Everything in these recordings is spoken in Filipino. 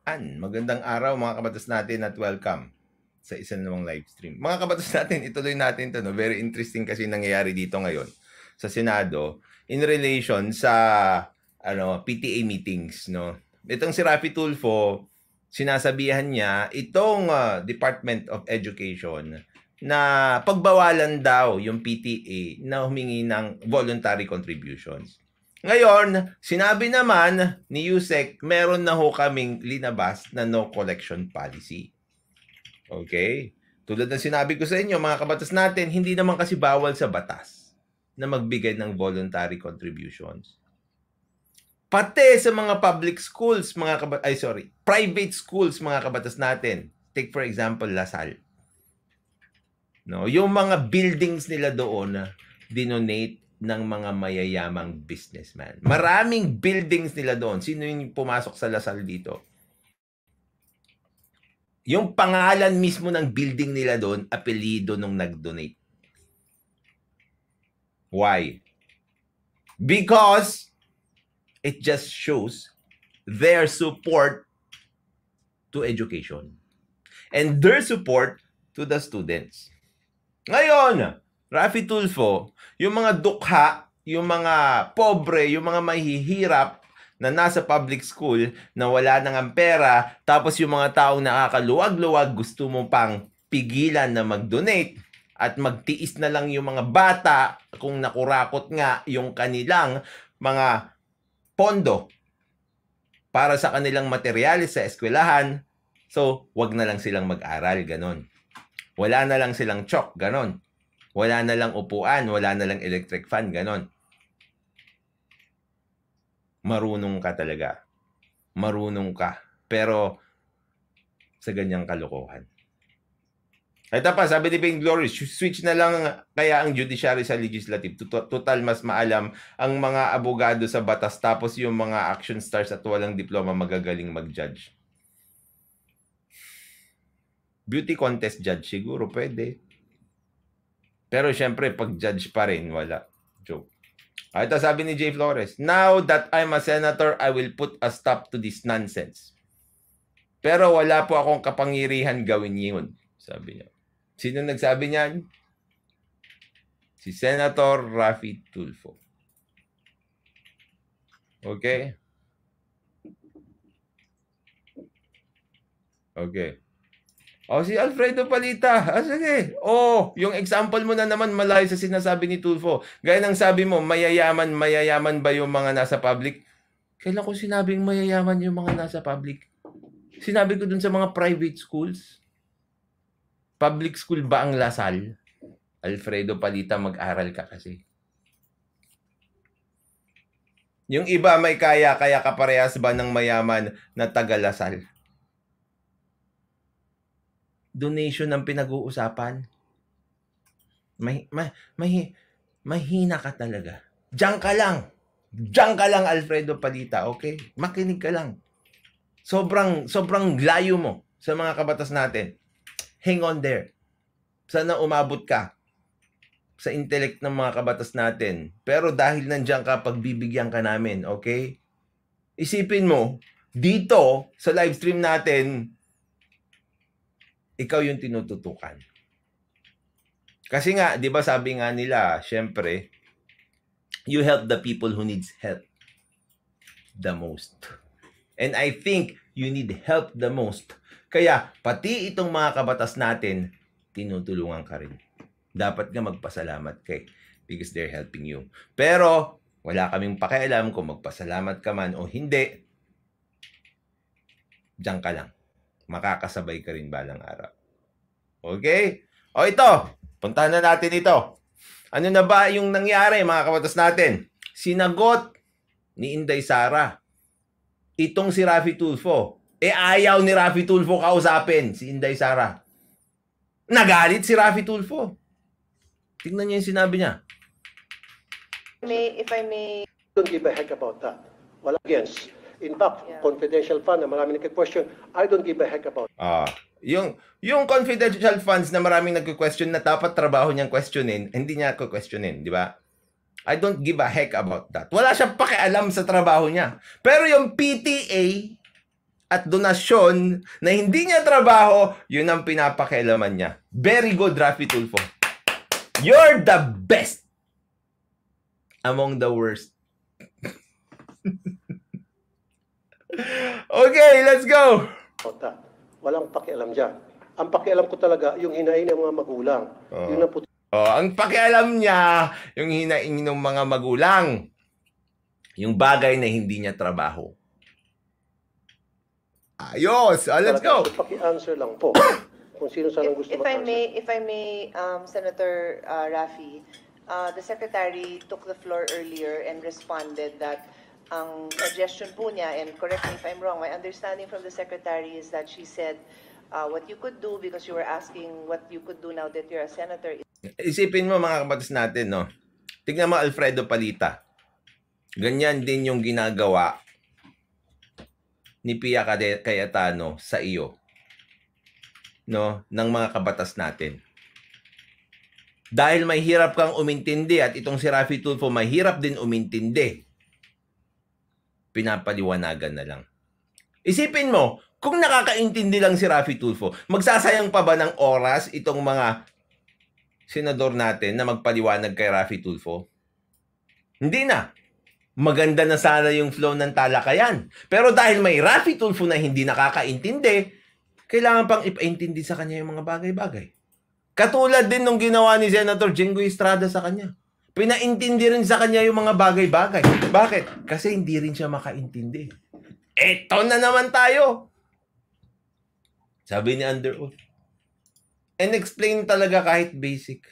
Magandang araw mga kabatas natin at welcome sa isa namang live stream. Mga kabatas natin, ituloy natin ito. No? Very interesting kasi nangyayari dito ngayon sa Senado in relation sa PTA meetings. No? Itong si Raffy Tulfo, sinasabihan niya itong Department of Education na pagbawalan daw yung PTA na humingi ng voluntary contributions. Ngayon, sinabi naman ni Yusek, meron na ho kaming linabas na no collection policy. Okay? Tulad ng sinabi ko sa inyo, mga kabatas natin, hindi naman kasi bawal sa batas na magbigay ng voluntary contributions. Pati sa mga public schools, private schools, mga kabatas natin. Take for example, Lasal. No, yung mga buildings nila doon, dinonate ng mga mayayamang businessman. Maraming buildings nila doon. Sino yung pumasok sa Lasal dito? Yung pangalan mismo ng building nila doon, apelido nung nag-donate. Why? Because it just shows their support to education and their support to the students. Ngayon, Raffy Tulfo, yung mga dukha, yung mga pobre, yung mga mahihirap na nasa public school na wala nang pera, tapos yung mga taong nakakaluwag-luwag gusto mo pang pigilan na mag-donate at magtiis na lang yung mga bata kung nakurakot nga yung kanilang mga pondo para sa kanilang materyales sa eskwelahan. So, wag na lang silang mag-aral, ganon. Wala na lang silang chalk, ganon. Wala na lang upuan, wala na lang electric fan, ganon. Marunong ka talaga. Marunong ka. Pero sa ganyang kalokohan. Ito pa, sabi ni Bing Glory, switch na lang kaya ang judiciary sa legislative. Total mas maalam ang mga abogado sa batas tapos yung mga action stars at walang diploma magagaling mag-judge. Beauty contest judge siguro pwede. Pero syempre, pag judge pa rin, wala. Joke. Ito sabi ni Jay Flores, now that I'm a senator, I will put a stop to this nonsense. Pero wala po akong kapangyarihan gawin yun, sabi niya. Sino nagsabi niyan? Si Senator Raffy Tulfo. Okay? Okay. Si Alfredo Palita. Sige. Yung example mo na naman malayo sa sinasabi ni Tulfo. Gaya ng sabi mo, mayayaman ba yung mga nasa public? Kailan ko sinabing mayayaman yung mga nasa public? Sinabi ko dun sa mga private schools. Public school ba ang Lasal? Alfredo Palita, mag-aral ka kasi. Yung iba may kaya kaparehas ba ng mayaman na taga Lasal? Donation ang pinag-uusapan. Mahina ka talaga. Diyan ka lang, Alfredo Palita, okay? Makinig ka lang. Sobrang layo mo sa mga kabatas natin. Hang on there. Sana umabot ka sa intellect ng mga kabatas natin. Pero dahil nandiyan ka, pagbibigyan ka namin, okay? Isipin mo, dito sa live stream natin, ikaw yung tinututukan. Kasi nga, di ba sabi nga nila, syempre, you help the people who needs help the most. And I think you need help the most. Kaya, pati itong mga kabatas natin, tinutulungan ka rin. Dapat nga magpasalamat kay because they're helping you. Pero, wala kaming pakialam kung magpasalamat ka man o hindi. Diyan ka lang. Makakasabay ka rin balang araw. Okay? Ito. Puntahan na natin ito. Ano na ba yung nangyari, mga kabatas natin? Sinagot ni Inday Sara itong si Raffy Tulfo. Ayaw ni Raffy Tulfo kausapin si Inday Sara. Nagalit si Raffy Tulfo. Tingnan niyo yung sinabi niya. If I may... Don't give a heck about that. Wala against. In fact, confidential fund na maraming nagka-question, I don't give a heck about. Yung confidential funds na maraming nagko-question na dapat trabaho niyang questionin, hindi niya ko-questionin, di ba? I don't give a heck about that. Wala siyang pakialam sa trabaho niya. Pero yung PTA, at donasyon na hindi niya trabaho, yun ang pinapakialaman niya. Very good, Raffy Tulfo. You're the best among the worst. Okay, let's go. Walang pakialam dyan. Ang pakialam ko talaga, yung hinain ng mga magulang. Yun ang ang pakialam niya, yung hinaing ng mga magulang. Yung bagay na hindi niya trabaho. Ayos! Let's go! So, paki-answer lang po. Kung sino sanang gusto If I may, Senator Raffy, the Secretary took the floor earlier and responded that ang suggestion po niya, and correct me if I'm wrong, my understanding from the Secretary is that she said what you could do, because you were asking what you could do now that you're a senator. Isipin mo mga kabatas natin, no? Tignan mo Alfredo Palita. Ganyan din yung ginagawa ni Pia Cayetano sa iyo, no, ng mga kabatas natin. Dahil may hirap kang umintindi at itong si Raffy Tulfo mahirap din umintindi, pinapaliwanagan na lang. Isipin mo, kung nakakaintindi lang si Raffy Tulfo, magsasayang pa ba ng oras itong mga senador natin na magpaliwanag kay Raffy Tulfo? Hindi na. Maganda na sana yung flow ng talakayan. Pero dahil may Raffy Tulfo na hindi nakakaintindi, kailangan pang ipaintindi sa kanya yung mga bagay-bagay. Katulad din nung ginawa ni Senator Jinggoy Estrada sa kanya. Pinaintindi rin sa kanya yung mga bagay-bagay. Bakit? Kasi hindi rin siya makaintindi. Eto na naman tayo. Sabi ni Under Oath. And explain talaga kahit basic.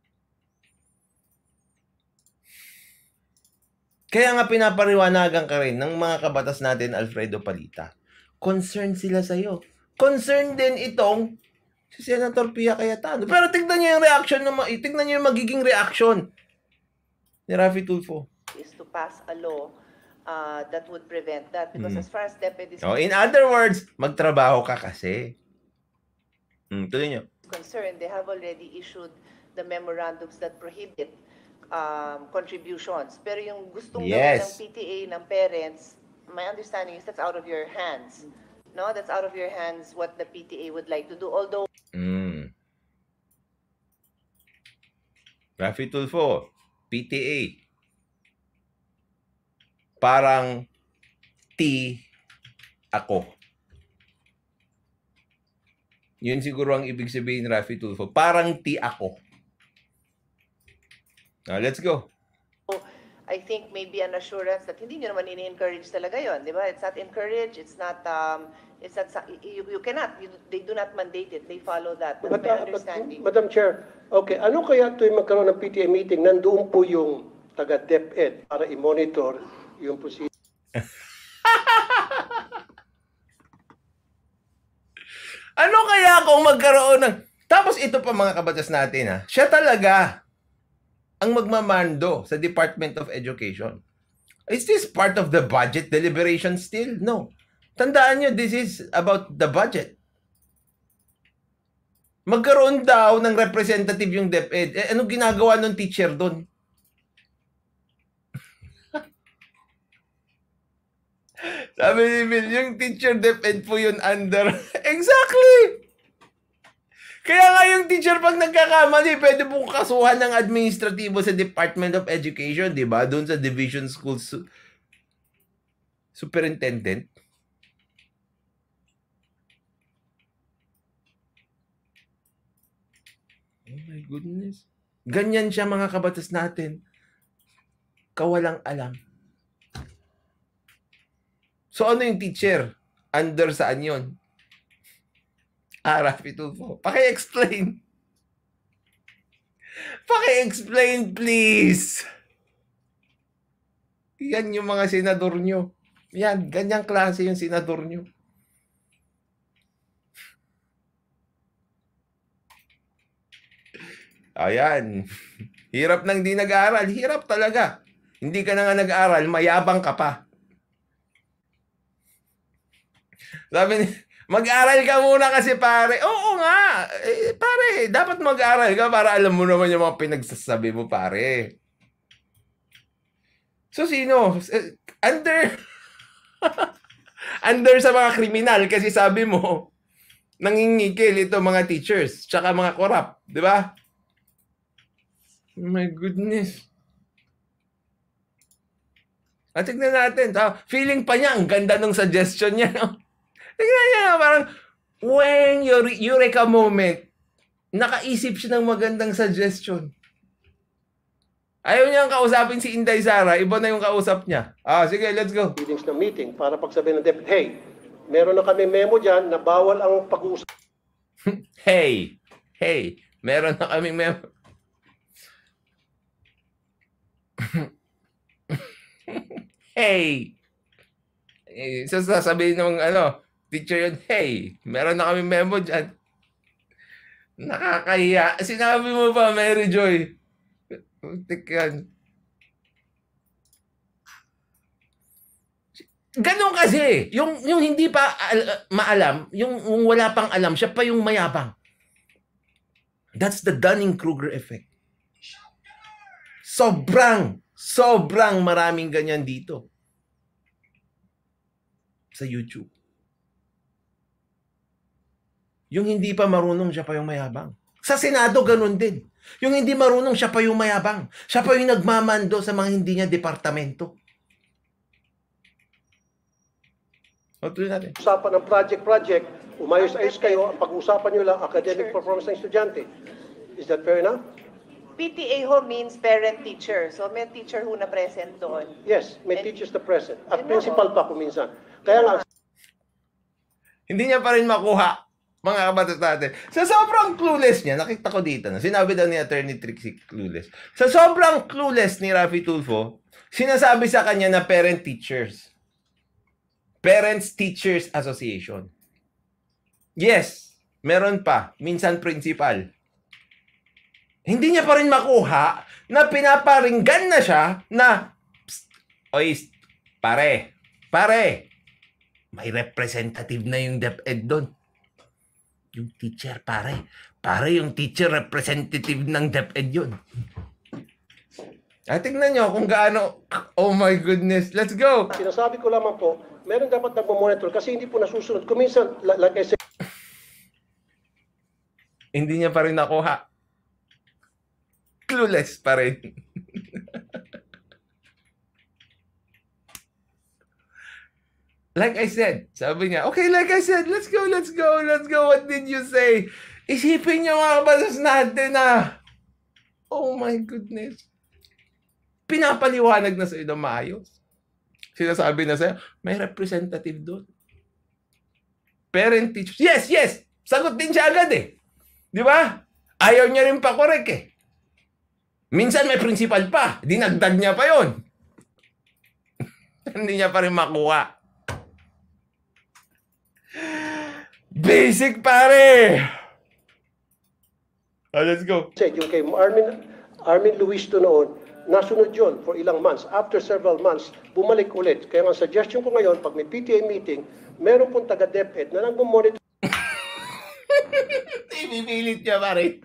Kaya nga pinapariwanagan ka rin ng mga kabatas natin, Alfredo Palita. Concerned sila sa'yo. Concerned din itong si Senator Pia Cayetano. Pero tignan niyo yung reaction, tignan niyo yung magiging reaction ni Raffy Tulfo. Is to pass a law that would prevent that. Because as far as DepEd is in other words, magtrabaho ka kasi. Tuloy niyo. concerned, they have already issued the memorandums that prohibit contributions. Pero yung gustong gawin ng PTA, ng parents, my understanding is that's out of your hands. No, that's out of your hands what the PTA would like to do. Although Raffy Tulfo, PTA. Parang ako. Yun siguro ang ibig sabihin ni Raffy Tulfo. Parang ako. Now, let's go. I think maybe an assurance that hindi nyo naman ini-encourage talaga yon, di ba? It's not encouraged, it's not, you cannot, they do not mandate it, they follow that. That's my understanding. Madam Chair, okay, ano kaya tuwing magkaroon ng PTA meeting, nandoon po yung taga DepEd para i-monitor yung procedure? Ano kaya kung magkaroon ng... Tapos ito pa mga kabatas natin, ha? Siya talaga ang magmamando sa Department of Education. Is this part of the budget deliberation still? No. Tandaan nyo, this is about the budget. Magkaroon daw ng representative yung DepEd. Anong ginagawa ng teacher doon? Sabi ni Bill, yung teacher DepEd po yun under... Exactly! Kaya nga yung teacher pag nagkakamali, pwede pong kasuhan ng administratibo sa Department of Education, di ba? Doon sa Division School Superintendent. Oh my goodness. Ganyan siya mga kabatas natin. Kawalang alam. So ano yung teacher? Under saan yun? Raffy Tulfo. Paki-explain. Paki-explain, please. Yan yung mga senador nyo. Yan, ganyang klase yung senador nyo. Ayan. Hirap nang di nag-aaral. Hirap talaga. Hindi ka na nga nag-aaral, mayabang ka pa. Sabi ni, mag-aral ka muna kasi pare. Oo nga. Pare, dapat mag-aral ka para alam mo naman yung mga pinagsasabi mo pare. So sino? Under Under sa mga kriminal kasi sabi mo, nangingikil ito mga teachers, tsaka mga corrupt, di ba? Oh my goodness. At tignan natin, feeling pa niya, ang ganda ng suggestion niya. No? Tignan niya, parang, when eureka moment, nakaisip siya ng magandang suggestion. Ayaw niyang kausapin si Inday Sara, iba na yung kausap niya. Sige, let's go. Meetings na meeting para pagsabihin ng DepEd, hey, meron na kami memo dyan na bawal ang pag-uusap. Hey, meron na kaming memo. Hey. Sasabihin ng teacher yun, hey, meron na kaming memo dyan. Nakakahiya. Sinabi mo pa, Mary Joy. Yan. Ganun kasi. Yung hindi pa maalam, yung wala pang alam, siya pa yung mayabang. That's the Dunning-Kruger effect. Sobrang maraming ganyan dito. Sa YouTube. Yung hindi pa marunong, siya pa yung mayabang. Sa Senado, ganun din. Yung hindi marunong, siya pa yung mayabang. Siya pa yung nagmamando sa mga hindi niya departamento. Natin. Usapan ng project, umayos-ayos kayo, ang pag-usapan nyo lang, academic performance ng estudyante. Is that fair enough? PTA ho means parent-teacher. So may teacher ho na present doon. Yes, may And- teachers na present. At Yun principal pa kung minsan. Kaya nga, Hindi niya pa rin makuha, mga kabatas natin. Sa sobrang clueless niya, nakita ko dito, sinabi daw ni Attorney Trixie clueless. Sa sobrang clueless ni Raffy Tulfo, sinasabi sa kanya na parent-teachers. Parents-Teachers Association. Yes, meron pa. Minsan principal. Hindi niya pa rin makuha na pinaparinggan na siya na, oy, pare, may representative na yung DepEd doon. Yung teacher, pare. Yung teacher representative ng DepEd yun. Tingnan nyo kung gaano, oh my goodness, let's go. sinasabi ko lamang po, meron dapat nagmo-monitor kasi hindi po nasusunod. Kung minsan, like I said, Hindi niya pa rin nakuha. Clueless pa rin. Like I said, sabi niya, okay, like I said, let's go. What did you say? Isipin niyo mga kabasas natin oh my goodness. Pinapaliwanag na sa'yo na maayos. Sinasabi na sa'yo, may representative doon. Parent teacher. Yes! Sagot din siya agad eh. Di ba? Ayaw niya rin pa-correct eh. Minsan may principal pa. Dinagdag niya pa yon. Hindi niya pa rin makuha. Basic pare! Let's go. said yung kay Armin Luis noon, nasunod yun for ilang months. After several months, bumalik ulit. Kaya ang suggestion ko ngayon, pag may PTA meeting, meron pong taga-DepEd na nag-monitor. Ibibilit niya pare.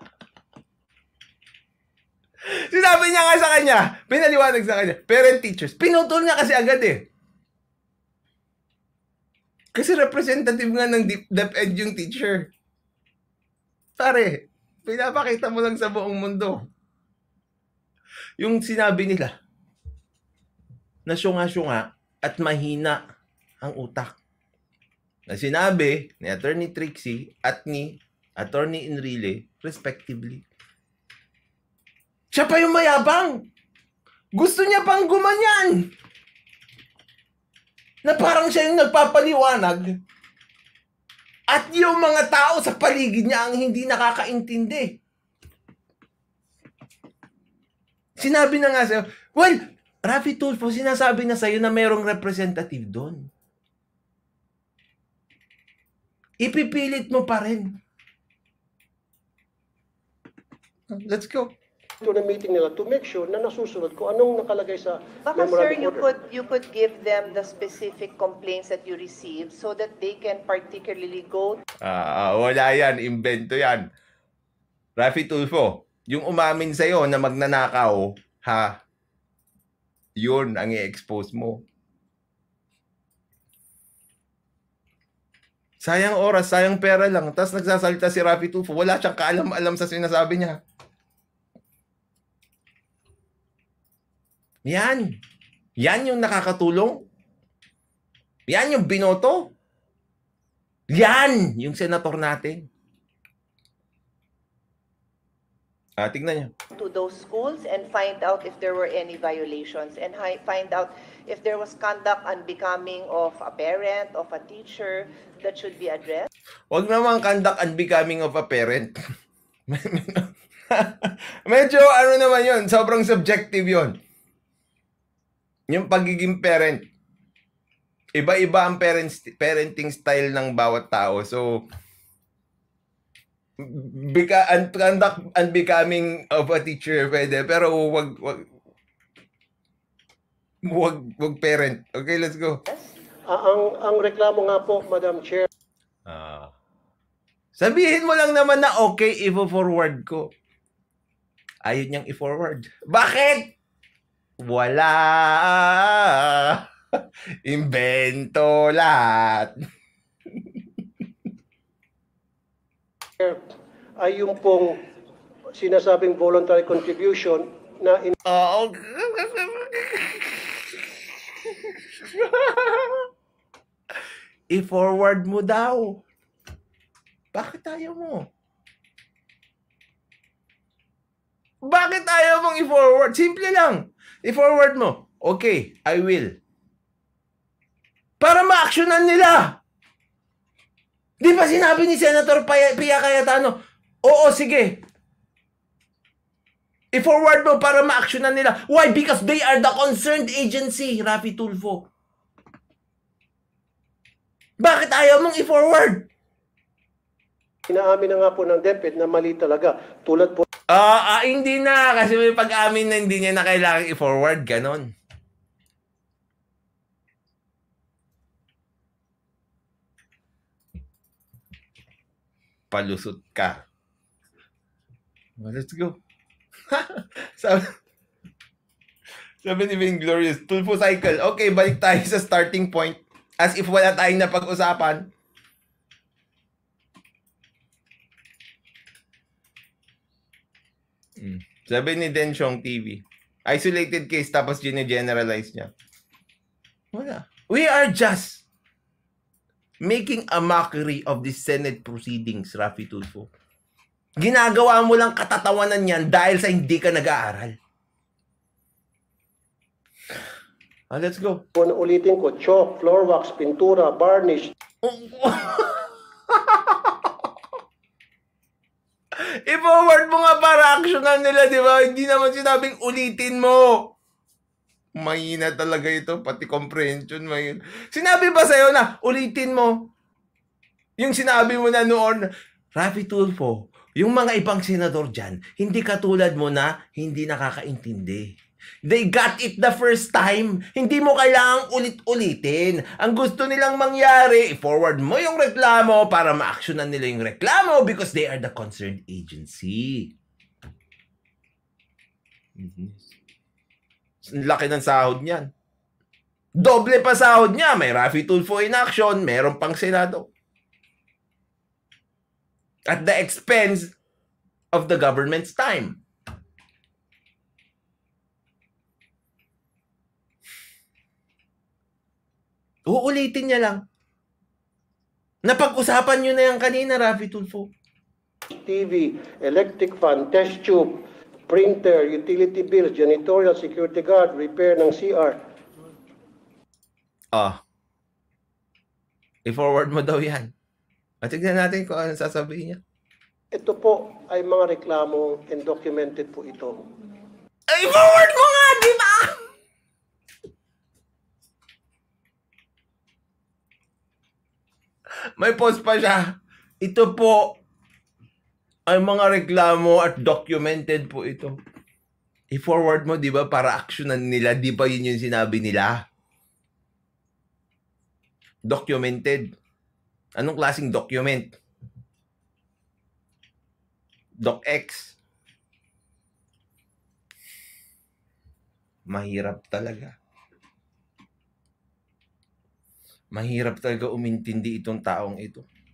Sinabi niya nga sa kanya, pinaliwanag sa kanya, parent teachers. Pinutol niya kasi agad eh. Kasi representative nga ng DepEd yung teacher. Pare, pinapakita mo lang sa buong mundo. Yung sinabi nila, na syunga-syunga at mahina ang utak. Na sinabi ni Attorney Trixie at ni Attorney Enrile, respectively. Siya pa yung mayabang. Gusto niya pang gumanyan. Na parang siya yung nagpapaliwanag at yung mga tao sa paligid niya ang hindi nakakaintindi. Sinabi na nga sa'yo, well, Raffy Tulfo, sinasabi na sa'yo na mayroong representative doon. Ipipilit mo pa rin. Let's go. to the meeting nila to make sure na nasusunod kung anong nakalagay sa Baka sir, memorandum order. you could give them the specific complaints that you received so that they can particularly go. Wala yan. Invento yan. Raffy Tulfo, yung umamin sa'yo na magnanakaw, yun ang i-expose mo. Sayang oras, sayang pera lang. Tapos nagsasalita si Raffy Tulfo. Wala siyang kaalam-alam sa sinasabi niya. Yan. Yan yung nakakatulong. Yan yung binoto. Yan yung senator natin. Tignan niyo. To those schools and find out if there were any violations and find out if there was conduct unbecoming of a parent, of a teacher that should be addressed. Huwag naman conduct unbecoming of a parent. Medyo ano naman yun, sobrang subjective yun. Yung pagiging parent. Iba-iba ang parenting style ng bawat tao. So, conduct unbecoming of a teacher pwede, pero wag parent. Okay, let's go. Ang reklamo nga po, Madam Chair, Sabihin mo lang naman na okay, i-forward ko. Ayaw niyang i-forward. Bakit? Wala. Invento lahat. ay yung pong sinasabing voluntary contribution na Oo. I-forward mo daw. Bakit ayaw mo? Bakit ayaw mong i-forward? Simple lang. I-forward mo. Okay, I will. Para ma-actionan nila. Di ba sinabi ni Senator Pia Cayetano, oo, sige. I-forward mo para ma-actionan nila. Why? Because they are the concerned agency, Raffy Tulfo. Bakit ayaw mong i-forward? inaamin na nga po ng DepEd na mali talaga. Tulad po Hindi na. Kasi may pag-amin na hindi niya na kailangang i-forward. Ganon. Palusot ka. Well, let's go. sabi ni Vainglorious, Tulfo cycle. Okay, balik tayo sa starting point. As if wala tayong napag-usapan. Sabi ni Densyong TV, isolated case tapos gine-generalize niya. Wala. We are just making a mockery of the Senate proceedings, Raffy Tulfo. Ginagawa mo lang katatawanan yan dahil sa hindi ka nag-aaral. Let's go. po na ulitin ko, chalk, floor wax, pintura, varnish, I-forward mo nga para actionan nila, di ba? Hindi naman sinabing ulitin mo. Mahina talaga ito, pati comprehension mahina. Sinabi ba sa'yo na ulitin mo? Yung sinabi mo na noon, Raffy Tulfo, yung mga ibang senador dyan, hindi katulad mo na hindi nakakaintindi. They got it the first time. Hindi mo kailangang ulit-ulitin. Ang gusto nilang mangyari, i-forward mo yung reklamo para ma-actionan nila yung reklamo because they are the concerned agency. Laki ng sahod niyan. Doble pa sahod niya. May Raffy Tulfo in action, meron pang Senado. At the expense of the government's time. Uulitin niya lang. Napag-usapan nyo na yan kanina, Raffy Tulfo. TV, electric fan, test tube, printer, utility bills, janitorial, security guard, repair ng CR. I-forward mo daw yan. At tignan natin kung ano sasabihin niya. Ito po ay mga reklamo and documented po ito. I-forward mo nga, di ba? May post pa siya. Ito po ay mga reklamo at documented po ito. I-forward mo, di ba, para actionan nila. Di ba yun yung sinabi nila? Documented. Anong klaseng document? DocX. Mahirap talaga. Mahirap talaga umintindi itong taong ito.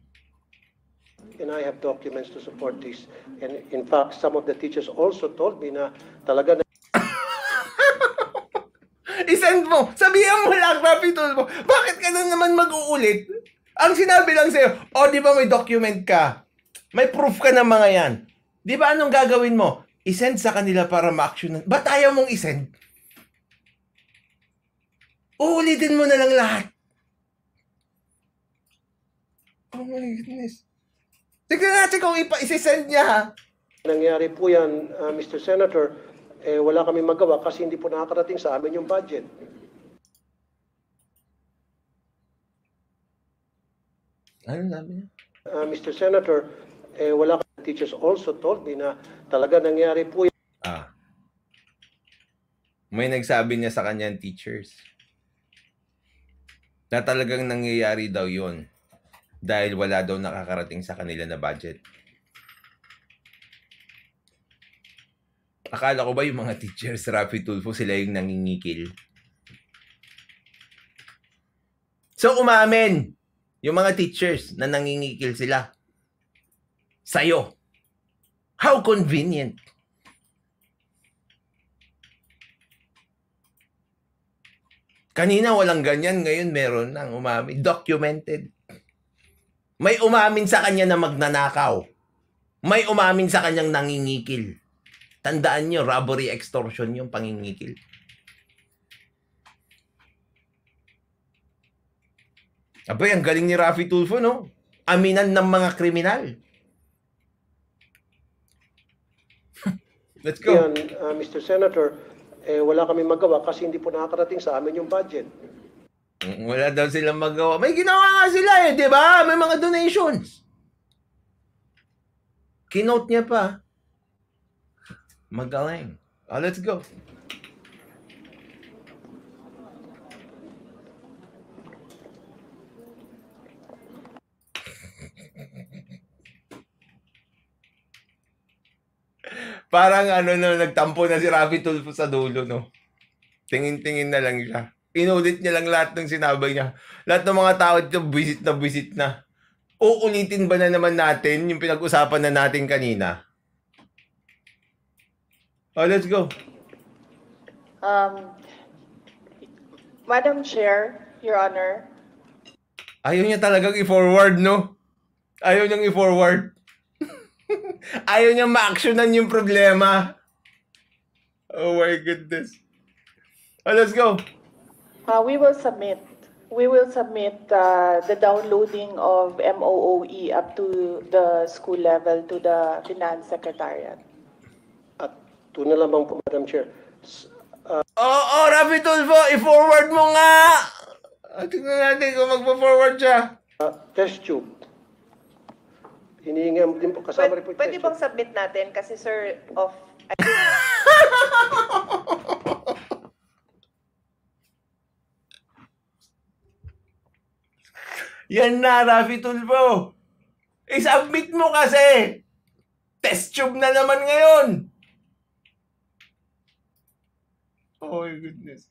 and I have documents to support this. And in fact, some of the teachers also told me na talaga na I-send mo. Sabihan mo lang, Rafi Tulfo. Bakit ka na naman mag-uulit? Ang sinabi lang sa'yo, di ba may document ka? May proof ka ng mga yan. Di ba anong gagawin mo? I-send sa kanila para ma-action. Ba't ayaw mong i-send? Uulitin mo na lang lahat. Oh my goodness. Tignan natin kung isi-send niya, ha? nangyari po yan, Mr. Senator, wala kami magawa kasi hindi po nakakarating sa amin yung budget. Ano sabi niya? Mr. Senator, wala kami. Teachers also told me na talaga nangyari po yan. May nagsabi niya sa kanyang teachers na talagang nangyayari daw yon dahil wala daw nakakarating sa kanila na budget. Akala ko ba yung mga teachers, Rafi Tulfo, sila yung nangingikil? So, umamin yung mga teachers na nangingikil sila sa'yo. How convenient. Kanina walang ganyan, ngayon meron nang umamin. Documented. May umamin sa kanya na magnanakaw. May umamin sa kanyang nangingikil. Tandaan nyo, robbery extortion yung pangingikil. Abay, ang galing ni Rafi Tulfo, no? Aminan ng mga kriminal. Let's go. Yan, Mr. Senator, wala kami magawa kasi hindi po nakakarating sa amin yung budget. Wala daw silang magawa. May ginawa nga sila di ba? May mga donations. Kinote niya pa. Magaling. Let's go. Parang nagtampo na si Rafi Tulfo sa dulo, no? Tingin-tingin na lang siya. Inulit niya lang lahat ng sinabi niya. Lahat ng mga tao dito, visit na. Uulitin ba na naman natin yung pinag-usapan na natin kanina? Let's go. Madam Chair, Your Honor. Ayaw niya talagang i-forward, no? Ayaw niyang i-forward. Ayaw niyang ma-actionan yung problema. Oh my goodness. Let's go. We will submit the downloading of MOOE up to the school level to the Finance Secretariat. At ito na lamang po, Madam Chair. Rafi Tulfo, i-forward mo nga! Tingnan natin kung magpo-forward siya. Test tube. Hinihingi din po, kasama rin po yung Pwede test bang tube. submit natin? Kasi sir, Yan na, Rafi Tulfo. I-submit mo kasi. Test tube na naman ngayon. Oh my goodness.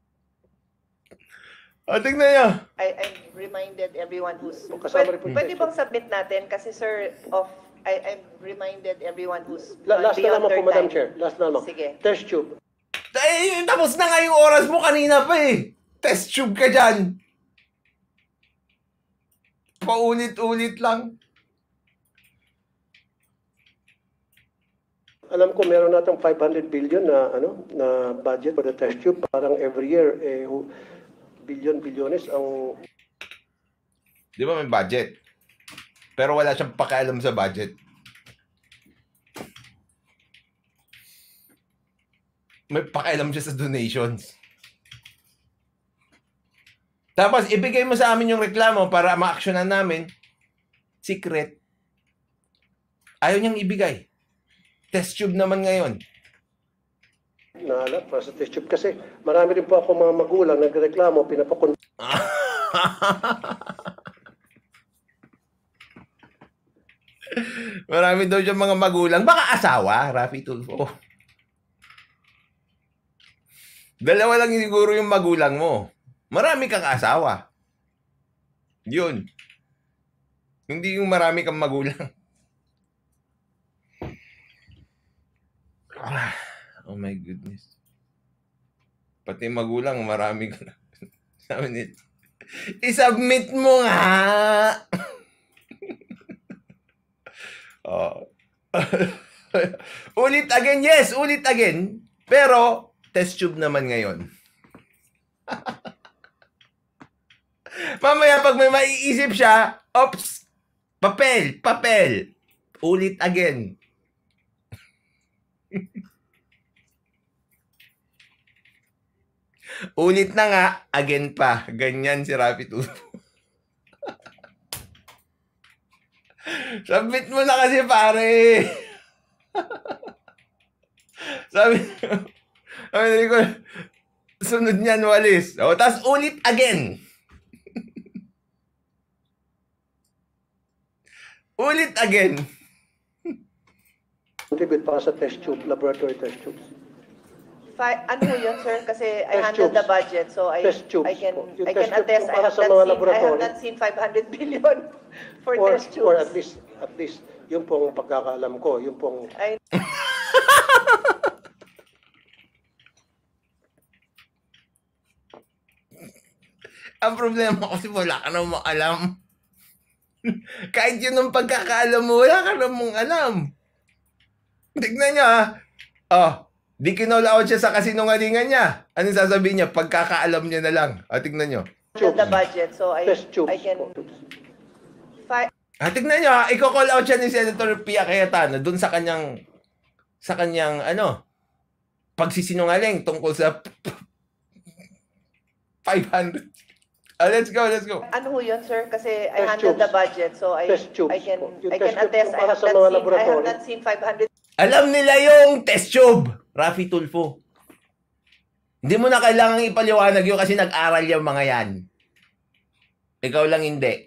Tingnan niya. I've reminded everyone who's... Kasama rin po yung Pwede test bang submit natin? Kasi sir, I've reminded everyone who's Last na beyond lamang po, their Madam time. Chair. Last na lamang. Sige. Test tube. Tapos na nga yung oras mo kanina pa eh. Test tube ka dyan. Paulit-ulit lang. Alam ko meron natang 500 billion na na budget for the test tube. Parang every year bilyones ang Di ba may budget? Pero wala siyang pakialam sa budget. May pakialam siya sa donations. Tapos ibigay mo sa amin yung reklamo para ma-actionan namin. Secret. Ayaw niyang ibigay. Test tube naman ngayon. na para sa test tube kasi marami rin po ako mga magulang nagreklamo, pinapakon. Marami daw siyang mga magulang. Baka asawa, Rafi Tulfo. Dalawa lang siguro yung magulang mo. Marami kang asawa. Yun. Hindi yung marami kang magulang. Oh my goodness. Pati magulang, marami ka na. Sabi niya, i-submit mo nga! Oh. Ulit again, yes, ulit again. Pero, test tube naman ngayon. Mamaya pag may maiisip siya, ops, papel. Ulit again. Ulit na nga, again pa. Ganyan si Rafi Tulfo. Submit mo na kasi, pare. Sabi ko, sunod niyan, walis. O, tapos ulit again. Ulit again. Contribute para sa test tube, laboratory test tubes. Ano ho yun, sir? Kasi I Test handled the tubes. budget, so Test tubes I can po. Yung I can test tube attest po I para have sa not mga seen laboratory. 500 billion for test tubes. Or at least, yung pong pagkakaalam ko, yung pong I Ang problema kasi wala ka namang alam. Kahit yun ang pagkakaalam mo, wala ka namang alam. Tignan niya, di kinolaot siya sa kasinungalingan niya. Anong sasabihin niya? Pagkakaalam niya na lang. Tignan niyo. handled the budget, so test tubes. I can po. Tignan niyo, i-call out siya ni Senator Pia Cayetano dun sa kanyang pagsisinungaling tungkol sa 500. Let's go. Ano ho yun, sir? Kasi I Test handled tubes. the budget, so Test tubes I can po. Yung I test can tube attest po I para have sa not mga seen laboratory. I have not seen 500 Alam nila yung test tube, Rafi Tulfo. Hindi mo na kailangang ipaliwanag yun kasi nag-aral yung mga yan. Ikaw lang hindi.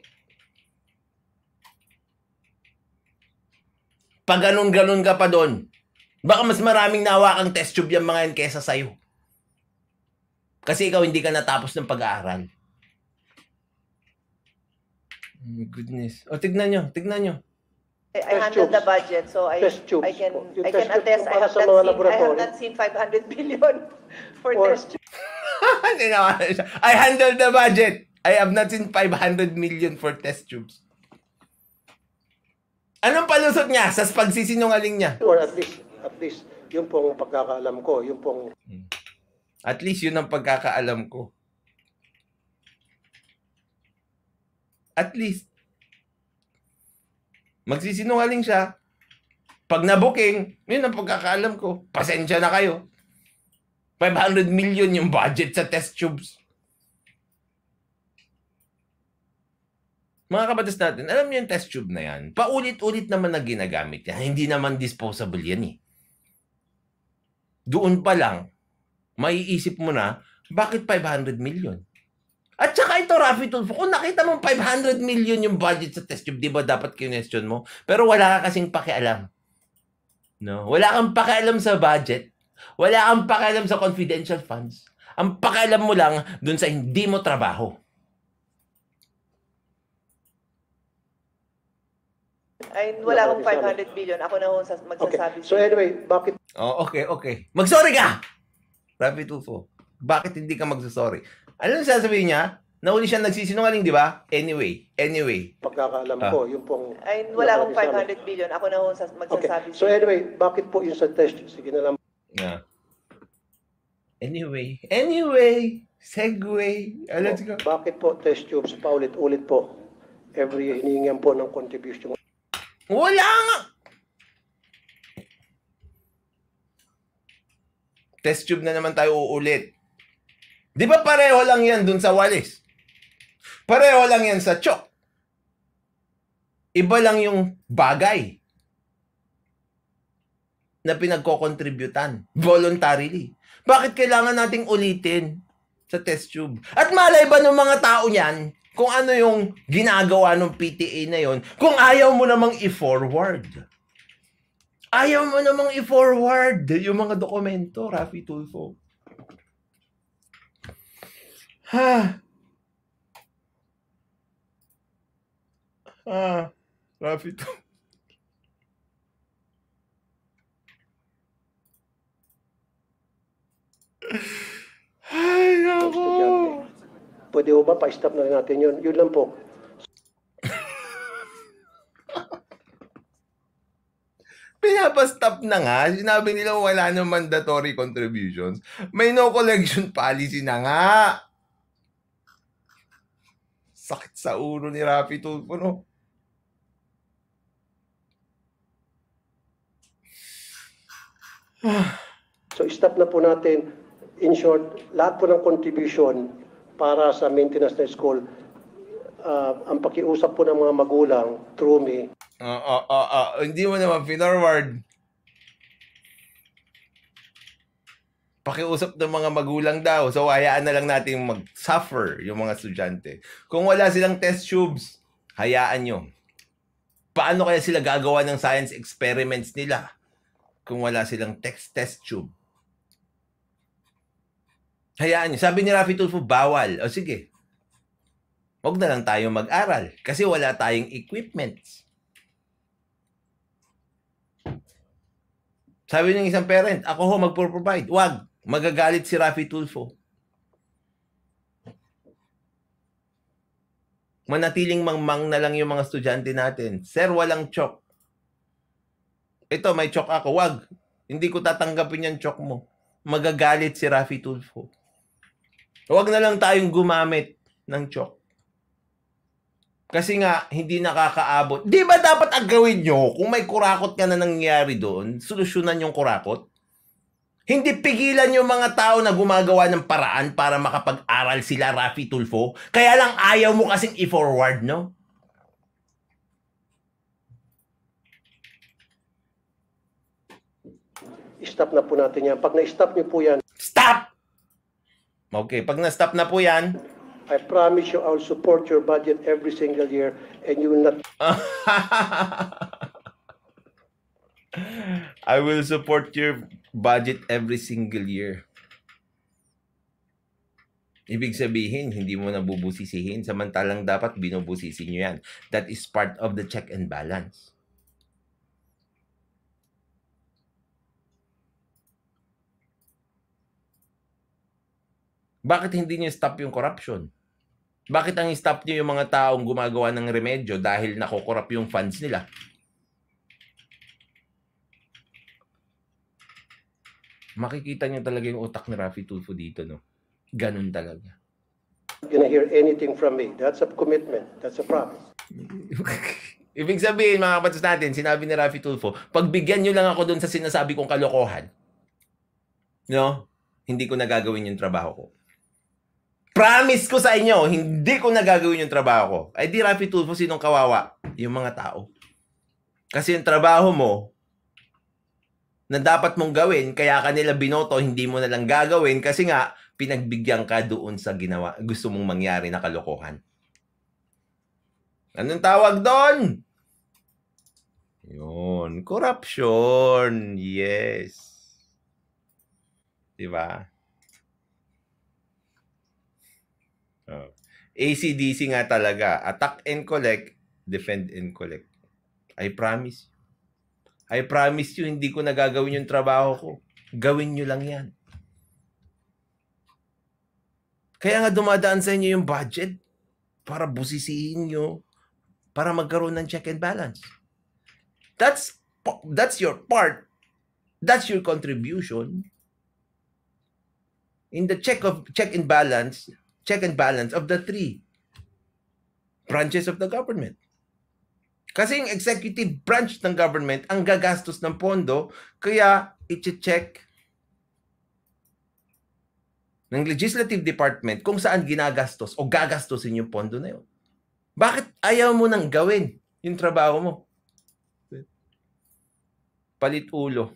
Pag ganun-ganun ka pa doon, baka mas maraming nawakang test tube yung mga yan kesa sa'yo. Kasi ikaw hindi ka natapos ng pag-aaral. Oh my goodness. O, tignan nyo. I Test handled the tubes. budget, so Test tubes I can po. Yung I can test tube attest po I para have sa mga not laboratory. seen 500 billion for Or- test tubes. I handled the budget. I have not seen 500 million for test tubes. Anong palusot niya sa pagsisinungaling niya? Or at least, yung pong pagkakaalam ko, yung pong At least yun ang pagkakaalam ko. At least. Magsisinungaling siya. Pag na-booking, yun ang pagkakaalam ko. Pasensya na kayo. 500 million yung budget sa test tubes. Mga kabatas natin, alam niyo yung test tube na yan, paulit-ulit naman na ginagamit yan. Hindi naman disposable yan eh. Doon pa lang, maiisip mo na, bakit 500 million? At saka ito, Rafi Tulfo, kung nakita mong 500 million yung budget sa test tube, di ba dapat question mo? Pero wala ka kasing pakialam. No? Wala kang pakialam sa budget. Wala kang pakialam sa confidential funds. Ang pakialam mo lang dun sa hindi mo trabaho. Ay, wala akong 500 billion. Ako na ho magsasabi. Okay. So anyway, bakit Oh, okay. Mag-sorry ka! Rafi Tulfo, bakit hindi ka magsasorry? Ano sasabihin niya? Nauli siya nagsisinungaling, di ba? Anyway. pagkakaalam ko, yung pong Ay, wala akong 500 billion. Ako na ho magsasabi. Okay. So anyway, bakit po yung sa test? Sige na lang. Yeah. Anyway. Segue. Let's go. Bakit po test tubes paulit-ulit po? Every year, hinihingan po ng contribution. Wala nga! Test tube na naman tayo uulit. Di ba pareho lang yan dun sa walis? Pareho lang yan sa chok. Iba lang yung bagay na pinagko-contributan voluntarily. Bakit kailangan nating ulitin sa test tube? At malay ba ng mga tao niyan kung ano yung ginagawa ng PTA na yon kung ayaw mo namang i-forward? Ayaw mo namang i-forward yung mga dokumento, Rafi Tulfo. Rafi to. Ay, ng nako. estudyante. Pwede ho ba pa-stop na rin natin yun? Yun lang po. Pinapastop na nga. Sinabi nila wala nang mandatory contributions. May no collection policy na nga. Sakit sa ulo ni Rafi Tulfo, no? So stop na po natin. In short, lahat po ng contribution para sa maintenance ng school, ang pakiusap po ng mga magulang through me, Hindi mo naman pinorward. Pakiusap ng mga magulang daw. So, hayaan na lang natin mag-suffer yung mga estudyante. Kung wala silang test tubes, hayaan nyo. Paano kaya sila gagawa ng science experiments nila kung wala silang test tube? Hayaan nyo. Sabi ni Rafi Tulfo, bawal. O sige. Huwag na lang tayo mag-aral kasi wala tayong equipments. Sabi ng isang parent, ako ho magpo-provide. Wag. Magagalit si Rafi Tulfo. Manatiling mangmang na lang yung mga estudyante natin. Sir, walang chok. Ito, may chok ako. Wag. Hindi ko tatanggapin yung chok mo. Magagalit si Rafi Tulfo. Wag na lang tayong gumamit ng chok. Kasi nga, hindi nakakaabot. Di ba dapat ang gawin nyo, kung may kurakot ka na nangyayari doon, solusyonan yung kurakot? Hindi pigilan yung mga tao na gumagawa ng paraan para makapag-aral sila, Rafi Tulfo. Kaya lang ayaw mo kasing i-forward, no? stop na po natin yan. Pag na-stop niyo po yan, Stop! Okay, pag na-stop na po yan, I promise you I'll support your budget every single year and you will not I will support your budget every single year. Ibig sabihin, hindi mo na bubusisihin, samantalang dapat binubusisi nyo yan. That is part of the check and balance. Bakit hindi nyo stop yung corruption? Bakit ang stop nyo yung mga taong gumagawa ng remedyo dahil nakokorrupt yung funds nila? Makikita nyo talaga yung utak ni Rafi Tulfo dito, no? Ganun talaga. gonna hear anything from me. That's a commitment. That's a promise. Ibig sabihin, mga kapatid natin, sinabi ni Rafi Tulfo, pagbigyan nyo lang ako doon sa sinasabi kong kalokohan, no? Hindi ko nagagawin yung trabaho ko. Promise ko sa inyo, hindi ko nagagawin yung trabaho ko. Ay di, Rafi Tulfo, sinong kawawa? Yung mga tao. Kasi yung trabaho mo, na dapat mong gawin, kaya kanila binoto, hindi mo na lang gagawin kasi nga, pinagbigyan ka doon sa ginawa, gusto mong mangyari na kalokohan. Anong tawag doon? Yun, corruption. Yes. Diba? Oh. ACDC nga talaga. Attack and collect, defend and collect. I promise. I promise you, hindi ko nagagawin yung trabaho ko. Gawin nyo lang yan. Kaya nga dumadaan sa inyo yung budget para busisiin nyo, para magkaroon ng check and balance. That's your part. That's your contribution in the check and balance of the three branches of the government. Kasi yung executive branch ng government ang gagastos ng pondo, kaya i-check ng legislative department kung saan ginagastos o gagastosin yung pondo na yun. Bakit ayaw mo nang gawin yung trabaho mo? Palit ulo.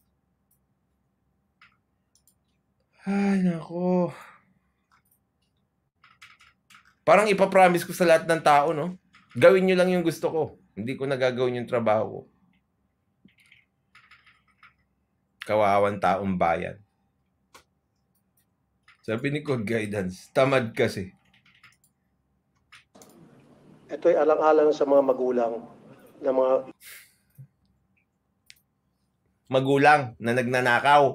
Ay, nako. Parang ipapromise ko sa lahat ng tao, no? Gawin nyo lang yung gusto ko. Hindi ko nagagawin yung trabaho ko. Kawawan taong bayan. Sabi ni Code Guidance, tamad kasi. Ito'y alang-alang sa mga magulang na mga Magulang na nagnanakaw.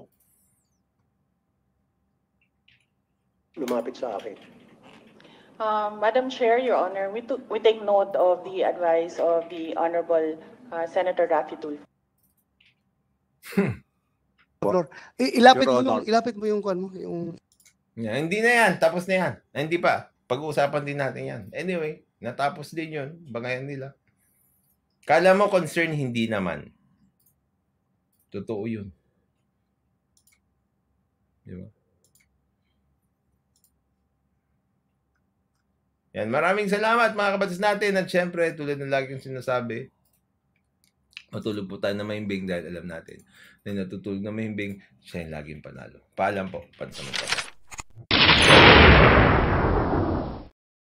lumapit sa akin. Madam Chair, Your Honor, we take note of the advice of the Honorable Senator Raffy Tulfo. Flor. Your Honor. Ilapit mo yung kwan mo, yung Yan, hindi na yan. Tapos na yan. Hindi pa. Pag-uusapan din natin yan. Anyway, natapos din yun. Bagayan nila. Kala mo concern, hindi naman. Totoo yun. Di ba? Yan, maraming salamat mga kabatas natin. At syempre, tulad ng lagi kong sinasabi, matulog po tayo na mahimbing dahil alam natin na natutulog na mahimbing, siya yung laging panalo. Paalam po, pansamantala.